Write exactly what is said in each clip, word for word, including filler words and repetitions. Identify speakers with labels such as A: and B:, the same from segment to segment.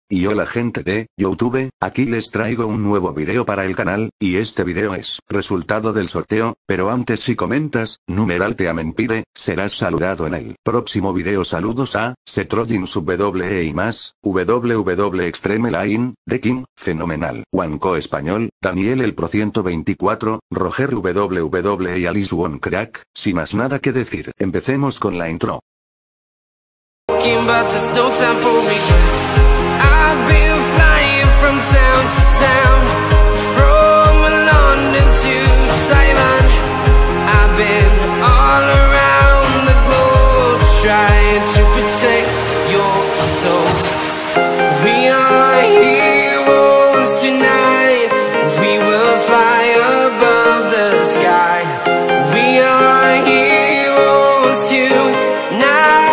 A: Y hola gente de YouTube, aquí les traigo un nuevo video para el canal, y este video es resultado del sorteo, pero antes si comentas, numeral te amenpire, serás saludado en el próximo video. Saludos a Setrojin sub W E y más, W W Extreme Line, The King, fenomenal, Wanko Español, Daniel el Pro ciento veinticuatro, Roger W W y Alice One Crack, sin más nada que decir, empecemos con la intro.
B: But there's no time for regrets. I've been flying from town to town, from London to Taiwan. I've been all around the globe trying to protect your soul. We are heroes tonight. We will fly above the sky. We are heroes tonight.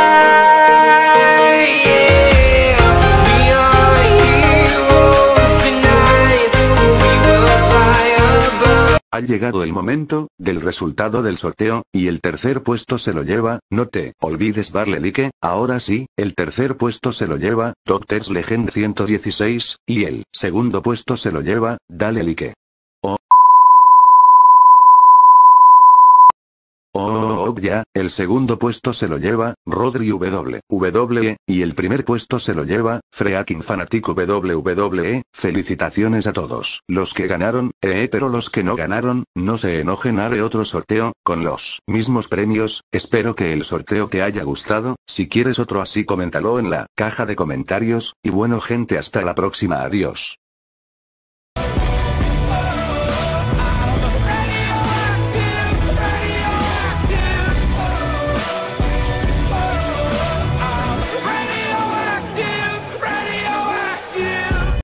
A: Ha llegado el momento del resultado del sorteo, y el tercer puesto se lo lleva, no te olvides darle like. Ahora sí, el tercer puesto se lo lleva Doctors Legend ciento dieciséis, y el segundo puesto se lo lleva, dale like. Oh. Oh, oh, ya, el segundo puesto se lo lleva, Rodri W W, y el primer puesto se lo lleva, Freaking Fanatic W W. Felicitaciones a todos los que ganaron, eh, pero los que no ganaron, no se enojen, haré otro sorteo, con los mismos premios. Espero que el sorteo te haya gustado. Si quieres otro así coméntalo en la caja de comentarios, y bueno gente, hasta la próxima, adiós.